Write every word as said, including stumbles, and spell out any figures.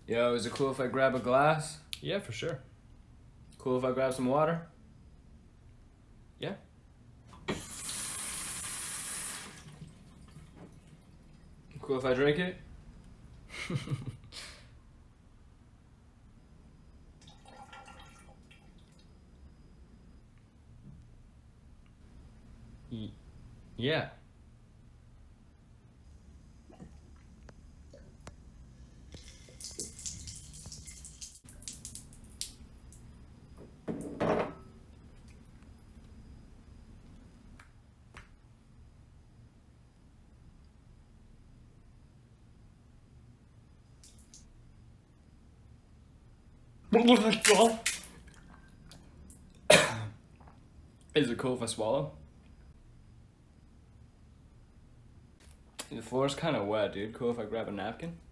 Yo, is it cool if I grab a glass? Yeah, for sure. Cool if I grab some water? Yeah. Cool if I drink it? Y yeah. Is it cool if I swallow? The floor's kind of wet, dude. Cool if I grab a napkin?